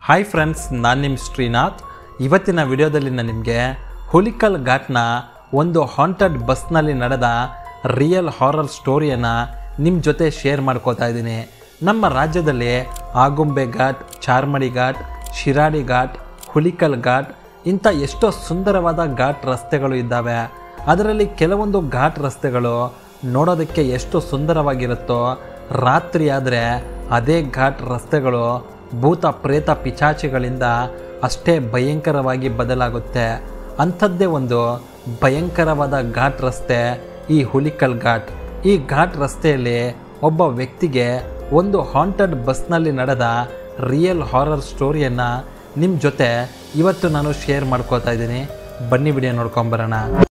Hi friends, ನಾನು ನಿಮ್ಮ ಶ್ರೀನಾಥ್. ಇವತ್ತಿನ ವಿಡಿಯೋದಲ್ಲಿ ನಾನು ನಿಮಗೆ ಹುಲಿಕಲ್ ಘಾಟ್ನ ಒಂದು ಹಾಂಟೆಡ್ ಬಸ್ನಲ್ಲಿ ನಡೆದ ರಿಯಲ್ ಹಾರರ್ ಸ್ಟೋರಿಯನ್ನು ನಿಮ್ಮ ಜೊತೆ ಶೇರ್ ಮಾಡ್ಕೋತಾ ಇದ್ದೀನಿ. ನಮ್ಮ ರಾಜ್ಯದಲ್ಲಿ ಆಗುಂಬೆ ಘಾಟ್, ಚಾರ್ಮಡಿ ಘಾಟ್, ಶಿರಾಡಿ ಘಾಟ್, ಹುಲಿಕಲ್ ಘಾಟ್ ಇಂಥ ಎಷ್ಟೋ ಸುಂದರವಾದ ಘಾಟ್ ರಸ್ತೆಗಳು ಇದ್ದಾವೆ. ಅದರಲ್ಲಿ ಕೆಲವೊಂದು ಘಾಟ್ ರಸ್ತೆಗಳು ನೋಡೋದಕ್ಕೆ ಎಷ್ಟು ಸುಂದರವಾಗಿರುತ್ತೋ, ರಾತ್ರಿ ಆದರೆ ಅದೇ ಘಾಟ್ ರಸ್ತೆಗಳು ಭೂತ ಪ್ರೇತ ಪಿಚಾಚಿಗಳಿಂದ ಅಷ್ಟೇ ಭಯಂಕರವಾಗಿ ಬದಲಾಗುತ್ತೆ. ಅಂಥದ್ದೇ ಒಂದು ಭಯಂಕರವಾದ ಘಾಟ್ ರಸ್ತೆ ಈ ಹುಲಿಕಲ್ ಘಾಟ್. ಈ ಘಾಟ್ ರಸ್ತೆಯಲ್ಲಿ ಒಬ್ಬ ವ್ಯಕ್ತಿಗೆ ಒಂದು ಹಾಂಟೆಡ್ ಬಸ್ನಲ್ಲಿ ನಡೆದ ರಿಯಲ್ ಹಾರರ್ ಸ್ಟೋರಿಯನ್ನು ನಿಮ್ಮ ಜೊತೆ ಇವತ್ತು ನಾನು ಶೇರ್ ಮಾಡ್ಕೋತಾ ಇದ್ದೀನಿ. ಬನ್ನಿ ವಿಡಿಯೋ ನೋಡ್ಕೊಂಬರೋಣ.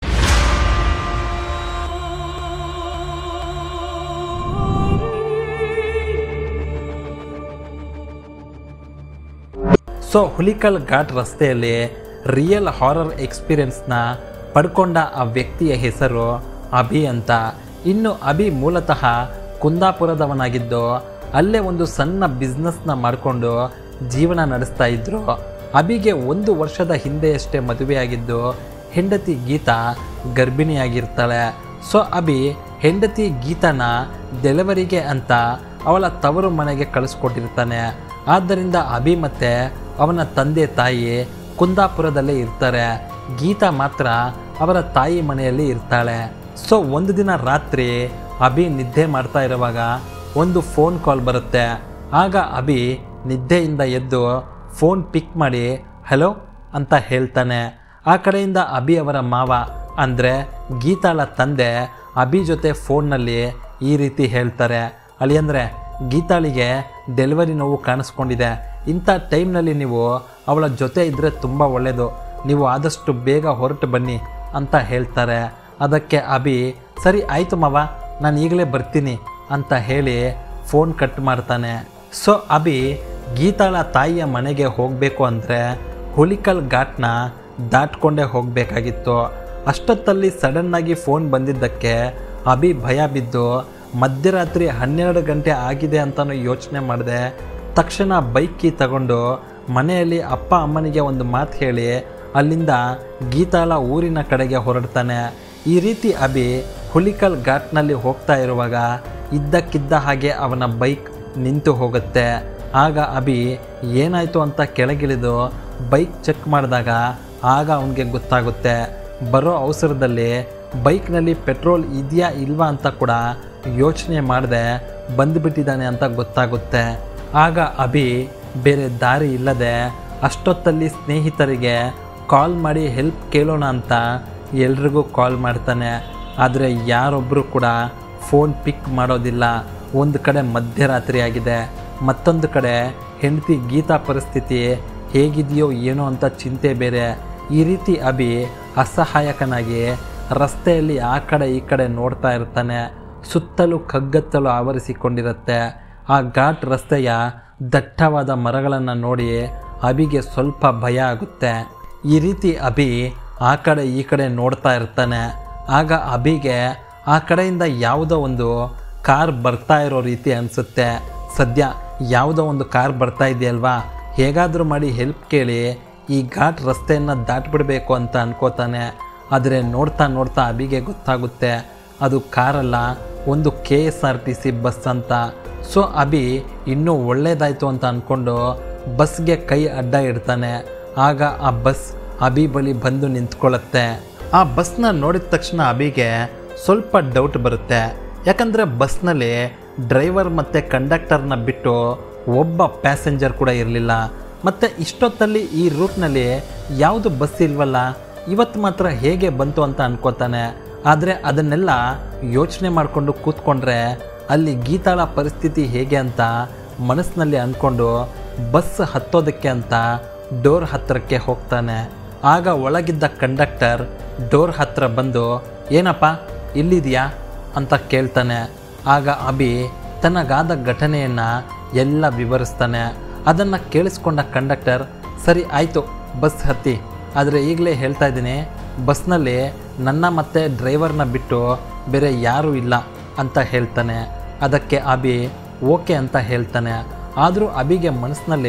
ಸೊ ಹುಲಿಕಲ್ ಘಾಟ್ ರಸ್ತೆಯಲ್ಲಿ ರಿಯಲ್ ಹಾರರ್ ಎಕ್ಸ್ಪೀರಿಯನ್ಸ್ನ ಪಡ್ಕೊಂಡ ಆ ವ್ಯಕ್ತಿಯ ಹೆಸರು ಅಭಿ ಅಂತ. ಇನ್ನು ಅಭಿ ಮೂಲತಃ ಕುಂದಾಪುರದವನಾಗಿದ್ದು ಅಲ್ಲೇ ಒಂದು ಸಣ್ಣ ಬಿಸ್ನೆಸ್ನ ಮಾಡಿಕೊಂಡು ಜೀವನ ನಡೆಸ್ತಾ ಇದ್ರು. ಅಭಿಗೆ 1 ವರ್ಷದ ಹಿಂದೆಯಷ್ಟೇ ಮದುವೆಯಾಗಿದ್ದು ಹೆಂಡತಿ ಗೀತಾ ಗರ್ಭಿಣಿಯಾಗಿರ್ತಾಳೆ. ಸೊ ಅಭಿ ಹೆಂಡತಿ ಗೀತಾನ ಡೆಲಿವರಿಗೆ ಅಂತ ಅವಳ ತವರು ಮನೆಗೆ ಕಳಿಸ್ಕೊಟ್ಟಿರ್ತಾನೆ. ಆದ್ದರಿಂದ ಅಭಿ ಮತ್ತು ಅವನ ತಂದೆ ತಾಯಿ ಕುಂದಾಪುರದಲ್ಲೇ ಇರ್ತಾರೆ. ಗೀತಾ ಮಾತ್ರ ಅವರ ತಾಯಿ ಮನೆಯಲ್ಲಿ ಇರ್ತಾಳೆ. ಸೊ ಒಂದು ದಿನ ರಾತ್ರಿ ಅಭಿ ನಿದ್ದೆ ಮಾಡ್ತಾ ಇರುವಾಗ ಒಂದು ಫೋನ್ ಕಾಲ್ ಬರುತ್ತೆ. ಆಗ ಅಭಿ ನಿದ್ದೆಯಿಂದ ಎದ್ದು ಫೋನ್ ಪಿಕ್ ಮಾಡಿ ಹಲೋ ಅಂತ ಹೇಳ್ತಾನೆ. ಆ ಕಡೆಯಿಂದ ಅಭಿ ಅವರ ಮಾವ ಅಂದರೆ ಗೀತಾಳ ತಂದೆ ಅಭಿ ಜೊತೆ ಫೋನ್ನಲ್ಲಿ ಈ ರೀತಿ ಹೇಳ್ತಾರೆ, ಅಳಿಯಂದ್ರೆ ಗೀತಾಳಿಗೆ ಡೆಲಿವರಿ ನೋವು ಕಾಣಿಸ್ಕೊಂಡಿದೆ. ಇಂಥ ಟೈಮ್ನಲ್ಲಿ ನೀವು ಅವಳ ಜೊತೆ ಇದ್ದರೆ ತುಂಬ ಒಳ್ಳೆಯದು, ನೀವು ಆದಷ್ಟು ಬೇಗ ಹೊರಟು ಬನ್ನಿ ಅಂತ ಹೇಳ್ತಾರೆ. ಅದಕ್ಕೆ ಅಭಿ ಸರಿ ಆಯಿತು ಮಾವ, ನಾನು ಈಗಲೇ ಬರ್ತೀನಿ ಅಂತ ಹೇಳಿ ಫೋನ್ ಕಟ್ ಮಾಡ್ತಾನೆ. ಸೊ ಅಭಿ ಗೀತಾಳ ತಾಯಿಯ ಮನೆಗೆ ಹೋಗಬೇಕು ಅಂದರೆ ಹುಲಿಕಲ್ ಘಾಟ್ನ ದಾಟ್ಕೊಂಡೇ ಹೋಗಬೇಕಾಗಿತ್ತು. ಅಷ್ಟೊತ್ತಲ್ಲಿ ಸಡನ್ನಾಗಿ ಫೋನ್ ಬಂದಿದ್ದಕ್ಕೆ ಅಭಿ ಭಯ ಬಿದ್ದು ಮಧ್ಯರಾತ್ರಿ 12 ಗಂಟೆ ಆಗಿದೆ ಅಂತಲೂ ಯೋಚನೆ ಮಾಡಿದೆ. ತಕ್ಷಣ ಬೈಕ್ ಕೀ ತಗೊಂಡು ಮನೆಯಲ್ಲಿ ಅಪ್ಪ ಅಮ್ಮನಿಗೆ ಒಂದು ಮಾತು ಹೇಳಿ ಅಲ್ಲಿಂದ ಗೀತಾಳ ಊರಿನ ಕಡೆಗೆ ಹೊರಡ್ತಾನೆ. ಈ ರೀತಿ ಅಭಿ ಹುಲಿಕಲ್ ಘಾಟ್ನಲ್ಲಿ ಹೋಗ್ತಾ ಇರುವಾಗ ಇದ್ದಕ್ಕಿದ್ದ ಹಾಗೆ ಅವನ ಬೈಕ್ ನಿಂತು ಹೋಗುತ್ತೆ. ಆಗ ಅಭಿ ಏನಾಯಿತು ಅಂತ ಕೆಳಗಿಳಿದು ಬೈಕ್ ಚೆಕ್ ಮಾಡಿದಾಗ ಆಗ ಅವನಿಗೆ ಗೊತ್ತಾಗುತ್ತೆ. ಬರೋ ಅವಸರದಲ್ಲಿ ಬೈಕ್ನಲ್ಲಿ ಪೆಟ್ರೋಲ್ ಇದೆಯಾ ಇಲ್ವಾ ಅಂತ ಕೂಡ ಯೋಚನೆ ಮಾಡದೆ ಬಂದುಬಿಟ್ಟಿದ್ದಾನೆ ಅಂತ ಗೊತ್ತಾಗುತ್ತೆ. ಆಗ ಅಭಿ ಬೇರೆ ದಾರಿ ಇಲ್ಲದೆ ಅಷ್ಟೊತ್ತಲ್ಲಿ ಸ್ನೇಹಿತರಿಗೆ ಕಾಲ್ ಮಾಡಿ ಹೆಲ್ಪ್ ಕೇಳೋಣ ಅಂತ ಎಲ್ರಿಗೂ ಕಾಲ್ ಮಾಡ್ತಾನೆ. ಆದರೆ ಯಾರೊಬ್ಬರು ಕೂಡ ಫೋನ್ ಪಿಕ್ ಮಾಡೋದಿಲ್ಲ. ಒಂದು ಕಡೆ ಮಧ್ಯರಾತ್ರಿ ಆಗಿದೆ, ಮತ್ತೊಂದು ಕಡೆ ಹೆಂಡತಿ ಗೀತಾ ಪರಿಸ್ಥಿತಿ ಹೇಗಿದೆಯೋ ಏನೋ ಅಂತ ಚಿಂತೆ ಬೇರೆ. ಈ ರೀತಿ ಅಭಿ ಅಸಹಾಯಕನಾಗಿ ರಸ್ತೆಯಲ್ಲಿ ಆ ಕಡೆ ಈ ಕಡೆ ನೋಡ್ತಾ ಇರ್ತಾನೆ. ಸುತ್ತಲೂ ಕಗ್ಗತ್ತಲು ಆವರಿಸಿಕೊಂಡಿರುತ್ತೆ. ಆ ಘಾಟ್ ರಸ್ತೆಯ ದಟ್ಟವಾದ ಮರಗಳನ್ನು ನೋಡಿ ಅಭಿಗೆ ಸ್ವಲ್ಪ ಭಯ ಆಗುತ್ತೆ. ಈ ರೀತಿ ಅಭಿ ಆ ಕಡೆ ಈ ಕಡೆ ನೋಡ್ತಾ ಇರ್ತಾನೆ. ಆಗ ಅಭಿಗೆ ಆ ಕಡೆಯಿಂದ ಯಾವುದೋ ಒಂದು ಕಾರ್ ಬರ್ತಾ ಇರೋ ರೀತಿ ಅನಿಸುತ್ತೆ. ಸದ್ಯ ಯಾವುದೋ ಒಂದು ಕಾರ್ ಬರ್ತಾ ಇದೆಯಲ್ವಾ, ಹೇಗಾದರೂ ಮಾಡಿ ಹೆಲ್ಪ್ ಕೇಳಿ ಈ ಘಾಟ್ ರಸ್ತೆಯನ್ನು ದಾಟ್ಬಿಡಬೇಕು ಅಂತ ಅನ್ಕೋತಾನೆ. ಆದರೆ ನೋಡ್ತಾ ನೋಡ್ತಾ ಅಭಿಗೆ ಗೊತ್ತಾಗುತ್ತೆ ಅದು ಕಾರಲ್ಲ, ಒಂದು KSRTC ಬಸ್ ಅಂತ. ಸೊ ಅಭಿ ಇನ್ನೂ ಒಳ್ಳೇದಾಯಿತು ಅಂತ ಅಂದ್ಕೊಂಡು ಬಸ್ಗೆ ಕೈ ಅಡ್ಡ ಇಡ್ತಾನೆ. ಆಗ ಆ ಬಸ್ ಅಭಿ ಬಳಿ ಬಂದು ನಿಂತ್ಕೊಳ್ಳುತ್ತೆ. ಆ ಬಸ್ನ ನೋಡಿದ ತಕ್ಷಣ ಅಭಿಗೆ ಸ್ವಲ್ಪ ಡೌಟ್ ಬರುತ್ತೆ. ಯಾಕಂದರೆ ಬಸ್ನಲ್ಲಿ ಡ್ರೈವರ್ ಮತ್ತು ಕಂಡಕ್ಟರ್ನ ಬಿಟ್ಟು ಒಬ್ಬ ಪ್ಯಾಸೆಂಜರ್ ಕೂಡ ಇರಲಿಲ್ಲ. ಮತ್ತು ಇಷ್ಟೊತ್ತಲ್ಲಿ ಈ ರೂಟ್ನಲ್ಲಿ ಯಾವುದು ಬಸ್ ಇಲ್ವಲ್ಲ, ಇವತ್ತು ಮಾತ್ರ ಹೇಗೆ ಬಂತು ಅಂತ ಅನ್ಕೋತಾನೆ. ಆದರೆ ಅದನ್ನೆಲ್ಲ ಯೋಚನೆ ಮಾಡಿಕೊಂಡು ಕೂತ್ಕೊಂಡ್ರೆ ಅಲ್ಲಿ ಗೀತಾಳ ಪರಿಸ್ಥಿತಿ ಹೇಗೆ ಅಂತ ಮನಸ್ಸಿನಲ್ಲಿ ಅಂದ್ಕೊಂಡು ಬಸ್ ಹತ್ತೋದಕ್ಕೆ ಅಂತ ಡೋರ್ ಹತ್ತಿರಕ್ಕೆ ಹೋಗ್ತಾನೆ. ಆಗ ಒಳಗಿದ್ದ ಕಂಡಕ್ಟರ್ ಡೋರ್ ಹತ್ತಿರ ಬಂದು ಏನಪ್ಪ ಇಲ್ಲಿದೆಯಾ ಅಂತ ಕೇಳ್ತಾನೆ. ಆಗ ಅಭಿ ತನಗಾದ ಘಟನೆಯನ್ನು ಎಲ್ಲ ವಿವರಿಸ್ತಾನೆ. ಅದನ್ನು ಕೇಳಿಸ್ಕೊಂಡ ಕಂಡಕ್ಟರ್ ಸರಿ ಆಯಿತು ಬಸ್ ಹತ್ತಿ, ಆದರೆ ಈಗಲೇ ಹೇಳ್ತಾ ಇದ್ದೀನಿ ಬಸ್ನಲ್ಲಿ ನನ್ನ ಮತ್ತು ಡ್ರೈವರ್ನ ಬಿಟ್ಟು ಬೇರೆ ಯಾರೂ ಇಲ್ಲ ಅಂತ ಹೇಳ್ತಾನೆ. ಅದಕ್ಕೆ ಅಭಿ ಓಕೆ ಅಂತ ಹೇಳ್ತಾನೆ. ಆದರೂ ಅಭಿಗೆ ಮನಸ್ಸಿನಲ್ಲಿ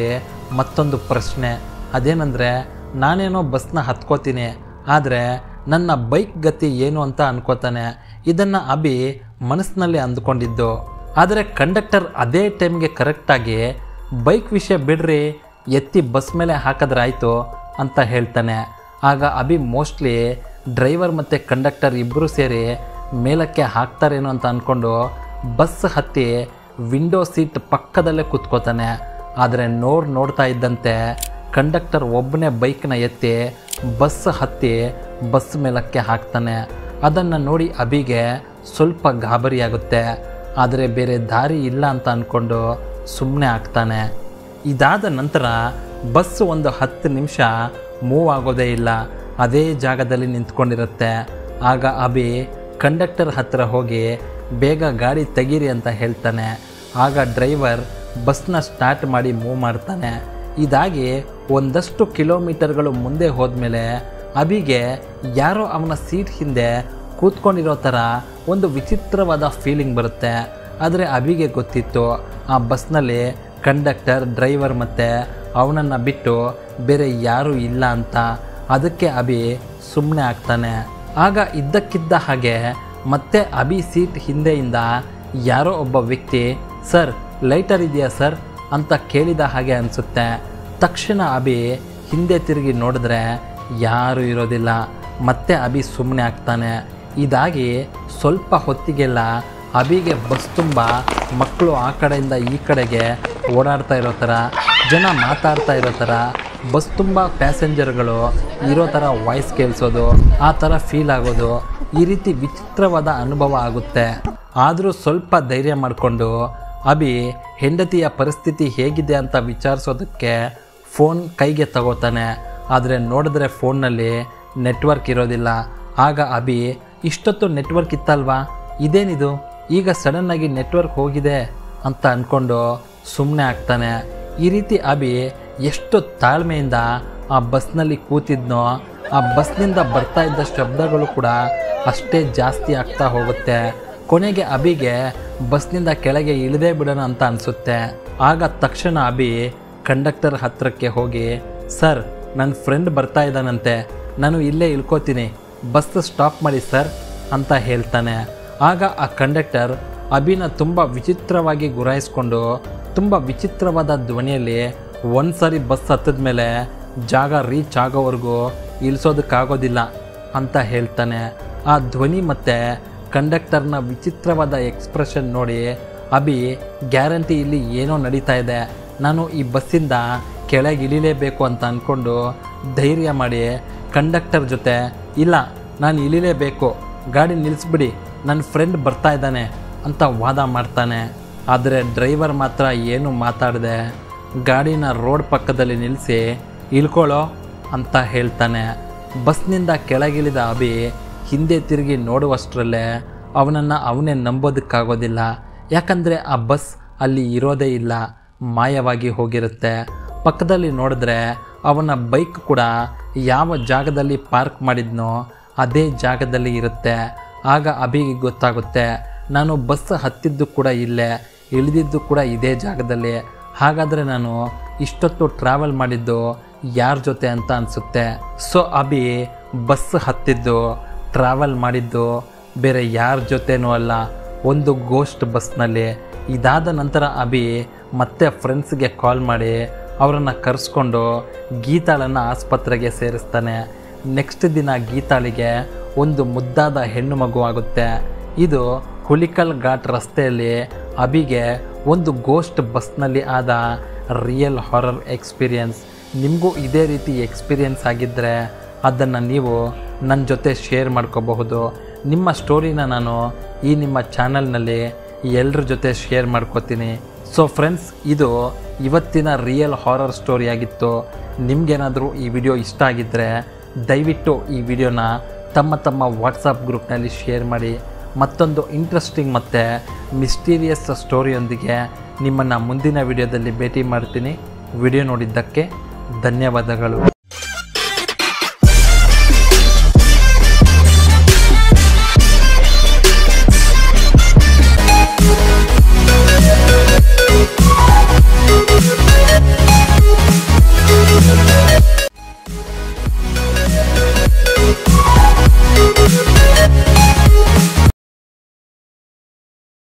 ಮತ್ತೊಂದು ಪ್ರಶ್ನೆ. ಅದೇನೆಂದರೆ, ನಾನೇನೋ ಬಸ್ನ ಹತ್ಕೋತೀನಿ, ಆದರೆ ನನ್ನ ಬೈಕ್ ಗತಿ ಏನು ಅಂತ ಅನ್ಕೋತಾನೆ. ಇದನ್ನು ಅಭಿ ಮನಸ್ಸಿನಲ್ಲಿ ಅಂದ್ಕೊಂಡಿದ್ದು. ಆದರೆ ಕಂಡಕ್ಟರ್ ಅದೇ ಟೈಮ್ಗೆ ಕರೆಕ್ಟಾಗಿ ಬೈಕ್ ವಿಷಯ ಬಿಡ್ರಿ, ಎತ್ತಿ ಬಸ್ ಮೇಲೆ ಹಾಕಿದ್ರೆ ಆಯಿತು ಅಂತ ಹೇಳ್ತಾನೆ. ಆಗ ಅಭಿ ಮೋಸ್ಟ್ಲಿ ಡ್ರೈವರ್ ಮತ್ತು ಕಂಡಕ್ಟರ್ ಇಬ್ಬರು ಸೇರಿ ಮೇಲಕ್ಕೆ ಹಾಕ್ತಾರೇನೋ ಅಂತ ಅಂದ್ಕೊಂಡು ಬಸ್ ಹತ್ತಿ ವಿಂಡೋ ಸೀಟ್ ಪಕ್ಕದಲ್ಲೇ ಕೂತ್ಕೋತಾನೆ. ಆದರೆ ನೋಡ್ತಾ ಇದ್ದಂತೆ ಕಂಡಕ್ಟರ್ ಒಬ್ಬನೇ ಬೈಕ್ನ ಎತ್ತಿ ಬಸ್ ಹತ್ತಿ ಬಸ್ ಮೇಲಕ್ಕೆ ಹಾಕ್ತಾನೆ. ಅದನ್ನು ನೋಡಿ ಅಭಿಗೆ ಸ್ವಲ್ಪ ಗಾಬರಿಯಾಗುತ್ತೆ. ಆದರೆ ಬೇರೆ ದಾರಿ ಇಲ್ಲ ಅಂತ ಅಂದ್ಕೊಂಡು ಸುಮ್ಮನೆ ಆಗ್ತಾನೆ. ಇದಾದ ನಂತರ ಬಸ್ ಒಂದು 10 ನಿಮಿಷ ಮೂವ್ ಆಗೋದೇ ಇಲ್ಲ, ಅದೇ ಜಾಗದಲ್ಲಿ ನಿಂತ್ಕೊಂಡಿರುತ್ತೆ. ಆಗ ಅಭಿ ಕಂಡಕ್ಟರ್ ಹತ್ತಿರ ಹೋಗಿ ಬೇಗ ಗಾಡಿ ತೆಗೀರಿ ಅಂತ ಹೇಳ್ತಾನೆ. ಆಗ ಡ್ರೈವರ್ ಬಸ್ನ ಸ್ಟಾರ್ಟ್ ಮಾಡಿ ಮೂವ್ ಮಾಡ್ತಾನೆ. ಇದಾಗಿ ಒಂದಷ್ಟು ಕಿಲೋಮೀಟರ್ಗಳು ಮುಂದೆ ಹೋದ್ಮೇಲೆ ಅಭಿಗೆ ಯಾರೋ ಅವನ ಸೀಟ್ ಹಿಂದೆ ಕೂತ್ಕೊಂಡಿರೋ ಥರ ಒಂದು ವಿಚಿತ್ರವಾದ ಫೀಲಿಂಗ್ ಬರುತ್ತೆ. ಆದರೆ ಅಭಿಗೆ ಗೊತ್ತಿತ್ತು ಆ ಬಸ್ನಲ್ಲಿ ಕಂಡಕ್ಟರ್, ಡ್ರೈವರ್ ಮತ್ತು ಅವನನ್ನು ಬಿಟ್ಟು ಬೇರೆ ಯಾರೂ ಇಲ್ಲ ಅಂತ. ಅದಕ್ಕೆ ಅಭಿ ಸುಮ್ಮನೆ ಆಗ್ತಾನೆ. ಆಗ ಇದ್ದಕ್ಕಿದ್ದ ಹಾಗೆ ಮತ್ತೆ ಅಭಿ ಸೀಟ್ ಹಿಂದೆಯಿಂದ ಯಾರೋ ಒಬ್ಬ ವ್ಯಕ್ತಿ, ಸರ್ ಲೈಟರ್ ಇದೆಯಾ ಸರ್ ಅಂತ ಕೇಳಿದ ಹಾಗೆ ಅನಿಸುತ್ತೆ. ತಕ್ಷಣ ಅಭಿ ಹಿಂದೆ ತಿರುಗಿ ನೋಡಿದ್ರೆ ಯಾರೂ ಇರೋದಿಲ್ಲ. ಮತ್ತೆ ಅಭಿ ಸುಮ್ಮನೆ ಆಗ್ತಾನೆ. ಇದಾಗಿ ಸ್ವಲ್ಪ ಹೊತ್ತಿಗೆಲ್ಲ ಅಭಿಗೆ ಬಸ್ ತುಂಬ ಮಕ್ಕಳು ಆ ಕಡೆಯಿಂದ ಈ ಕಡೆಗೆ ಓಡಾಡ್ತಾ ಇರೋ ಥರ, ಜನ ಮಾತಾಡ್ತಾ ಇರೋ ಥರ, ಬಸ್ ತುಂಬ ಪ್ಯಾಸೆಂಜರ್ಗಳು ಇರೋ ಥರ ವಾಯ್ಸ್ ಕೇಳಿಸೋದು, ಆ ಥರ ಫೀಲ್ ಆಗೋದು, ಈ ರೀತಿ ವಿಚಿತ್ರವಾದ ಅನುಭವ ಆಗುತ್ತೆ. ಆದರೂ ಸ್ವಲ್ಪ ಧೈರ್ಯ ಮಾಡಿಕೊಂಡು ಅಭಿ ಹೆಂಡತಿಯ ಪರಿಸ್ಥಿತಿ ಹೇಗಿದೆ ಅಂತ ವಿಚಾರಿಸೋದಕ್ಕೆ ಫೋನ್ ಕೈಗೆ ತಗೋತಾನೆ. ಆದರೆ ನೋಡಿದ್ರೆ ಫೋನ್ನಲ್ಲಿ ನೆಟ್ವರ್ಕ್ ಇರೋದಿಲ್ಲ. ಆಗ ಅಭಿ, ಇಷ್ಟೊತ್ತು ನೆಟ್ವರ್ಕ್ ಇತ್ತಲ್ವಾ, ಇದೇನಿದು ಈಗ ಸಡನ್ನಾಗಿ ನೆಟ್ವರ್ಕ್ ಹೋಗಿದೆ ಅಂತ ಅಂದ್ಕೊಂಡು ಸುಮ್ಮನೆ ಆಗ್ತಾನೆ. ಈ ರೀತಿ ಅಭಿ ಎಷ್ಟು ತಾಳ್ಮೆಯಿಂದ ಆ ಬಸ್ನಲ್ಲಿ ಕೂತಿದ್ನೋ, ಆ ಬಸ್ನಿಂದ ಬರ್ತಾ ಇದ್ದ ಶಬ್ದಗಳು ಕೂಡ ಅಷ್ಟೇ ಜಾಸ್ತಿ ಆಗ್ತಾ ಹೋಗುತ್ತೆ. ಕೊನೆಗೆ ಅಭಿಗೆ ಬಸ್ನಿಂದ ಕೆಳಗೆ ಇಳಿದೇ ಬಿಡೋಣ ಅಂತ ಅನಿಸುತ್ತೆ. ಆಗ ತಕ್ಷಣ ಅಭಿ ಕಂಡಕ್ಟರ್ ಹತ್ತಿರಕ್ಕೆ ಹೋಗಿ, ಸರ್ ನನ್ನ ಫ್ರೆಂಡ್ ಬರ್ತಾ ಇದ್ದಾನಂತೆ, ನಾನು ಇಲ್ಲೇ ಇಳ್ಕೋತೀನಿ, ಬಸ್ ಸ್ಟಾಪ್ ಮಾಡಿ ಸರ್ ಅಂತ ಹೇಳ್ತಾನೆ. ಆಗ ಆ ಕಂಡಕ್ಟರ್ ಅಭಿನ ತುಂಬ ವಿಚಿತ್ರವಾಗಿ ಗುರಾಯಿಸ್ಕೊಂಡು ತುಂಬ ವಿಚಿತ್ರವಾದ ಧ್ವನಿಯಲ್ಲಿ ಒಂದು ಸಾರಿ ಬಸ್ ಹತ್ತಿದ ಮೇಲೆ ಜಾಗ ರೀಚ್ ಆಗೋವರೆಗೂ ಇಳಿಸೋದಕ್ಕಾಗೋದಿಲ್ಲ ಅಂತ ಹೇಳ್ತಾನೆ. ಆ ಧ್ವನಿ ಮತ್ತು ಕಂಡಕ್ಟರ್ನ ವಿಚಿತ್ರವಾದ ಎಕ್ಸ್ಪ್ರೆಷನ್ ನೋಡಿ ಅಭಿ, ಗ್ಯಾರಂಟಿ ಇಲ್ಲಿ ಏನೋ ನಡೀತಾ ಇದೆ, ನಾನು ಈ ಬಸ್ಸಿಂದ ಕೆಳಗೆ ಇಳಿಲೇಬೇಕು ಅಂತ ಅಂದ್ಕೊಂಡು ಧೈರ್ಯ ಮಾಡಿ ಕಂಡಕ್ಟರ್ ಜೊತೆ, ಇಲ್ಲ ನಾನು ಇಳಿಲೇಬೇಕು, ಗಾಡಿ ನಿಲ್ಲಿಸ್ಬಿಡಿ, ನನ್ನ ಫ್ರೆಂಡ್ ಬರ್ತಾ ಇದ್ದಾನೆ ಅಂತ ವಾದ ಮಾಡ್ತಾನೆ. ಆದರೆ ಡ್ರೈವರ್ ಮಾತ್ರ ಏನು ಮಾತಾಡದೆ ಗಾಡಿನ ರೋಡ್ ಪಕ್ಕದಲ್ಲಿ ನಿಲ್ಲಿಸಿ ಇಳ್ಕೊಳ್ಳೋ ಅಂತ ಹೇಳ್ತಾನೆ. ಬಸ್ನಿಂದ ಕೆಳಗಿಳಿದ ಅಭಿ ಹಿಂದೆ ತಿರುಗಿ ನೋಡುವಷ್ಟರಲ್ಲೇ ಅವನನ್ನು ಅವನೇ ನಂಬೋದಕ್ಕಾಗೋದಿಲ್ಲ. ಯಾಕಂದರೆ ಆ ಬಸ್ ಅಲ್ಲಿ ಇರೋದೇ ಇಲ್ಲ, ಮಾಯವಾಗಿ ಹೋಗಿರುತ್ತೆ. ಪಕ್ಕದಲ್ಲಿ ನೋಡಿದ್ರೆ ಅವನ ಬೈಕ್ ಕೂಡ ಯಾವ ಜಾಗದಲ್ಲಿ ಪಾರ್ಕ್ ಮಾಡಿದ್ನೋ ಅದೇ ಜಾಗದಲ್ಲಿ ಇರುತ್ತೆ. ಆಗ ಅಭಿಗೆ ಗೊತ್ತಾಗುತ್ತೆ, ನಾನು ಬಸ್ ಹತ್ತಿದ್ದು ಕೂಡ ಇಲ್ಲೇ, ಇಳಿದಿದ್ದು ಕೂಡ ಇದೇ ಜಾಗದಲ್ಲಿ, ಹಾಗಾದರೆ ನಾನು ಇಷ್ಟೊತ್ತು ಟ್ರಾವೆಲ್ ಮಾಡಿದ್ದು ಯಾರ ಜೊತೆ ಅಂತ ಅನಿಸುತ್ತೆ. ಸೊ ಅಭಿ ಬಸ್ ಹತ್ತಿದ್ದು, ಟ್ರಾವೆಲ್ ಮಾಡಿದ್ದು ಬೇರೆ ಯಾರ ಜೊತೆನೂ ಅಲ್ಲ, ಒಂದು ಗೋಸ್ಟ್ ಬಸ್ನಲ್ಲಿ. ಇದಾದ ನಂತರ ಅಭಿ ಮತ್ತೆ ಫ್ರೆಂಡ್ಸ್ಗೆ ಕಾಲ್ ಮಾಡಿ ಅವರನ್ನು ಕರೆಸ್ಕೊಂಡು ಗೀತಾಳನ್ನು ಆಸ್ಪತ್ರೆಗೆ ಸೇರಿಸ್ತಾನೆ. ನೆಕ್ಸ್ಟ್ ದಿನ ಗೀತಾಳಿಗೆ ಒಂದು ಮುದ್ದಾದ ಹೆಣ್ಣು ಮಗು ಆಗುತ್ತೆ. ಇದು ಹುಲಿಕಲ್ ಘಾಟ್ ರಸ್ತೆಯಲ್ಲಿ ಅಭಿಗೆ ಒಂದು ಗೋಸ್ಟ್ ಬಸ್ನಲ್ಲಿ ಆದ ರಿಯಲ್ ಹಾರರ್ ಎಕ್ಸ್ಪೀರಿಯನ್ಸ್. ನಿಮಗೂ ಇದೇ ರೀತಿ ಎಕ್ಸ್ಪೀರಿಯನ್ಸ್ ಆಗಿದ್ದರೆ ಅದನ್ನು ನೀವು ನನ್ನ ಜೊತೆ ಶೇರ್ ಮಾಡ್ಕೋಬಹುದು. ನಿಮ್ಮ ಸ್ಟೋರಿನ ನಾನು ಈ ನಿಮ್ಮ ಚಾನಲ್ನಲ್ಲಿ ಎಲ್ಲರ ಜೊತೆ ಶೇರ್ ಮಾಡ್ಕೋತೀನಿ. ಸೊ ಫ್ರೆಂಡ್ಸ್, ಇದು ಇವತ್ತಿನ ರಿಯಲ್ ಹಾರರ್ ಸ್ಟೋರಿ ಆಗಿತ್ತು. ನಿಮಗೇನಾದರೂ ಈ ವಿಡಿಯೋ ಇಷ್ಟ ಆಗಿದ್ದರೆ ದಯವಿಟ್ಟು ಈ ವಿಡಿಯೋನ ತಮ್ಮ ವಾಟ್ಸಪ್ ಗ್ರೂಪ್ನಲ್ಲಿ ಶೇರ್ ಮಾಡಿ. ಮತ್ತೊಂದು ಇಂಟ್ರೆಸ್ಟಿಂಗ್ ಮತ್ತು ಮಿಸ್ಟೀರಿಯಸ್ ಸ್ಟೋರಿಯೊಂದಿಗೆ ನಿಮ್ಮನ್ನು ಮುಂದಿನ ವಿಡಿಯೋದಲ್ಲಿ ಭೇಟಿ ಮಾಡ್ತೀನಿ. ವಿಡಿಯೋ ನೋಡಿದ್ದಕ್ಕೆ ಧನ್ಯವಾದಗಳು.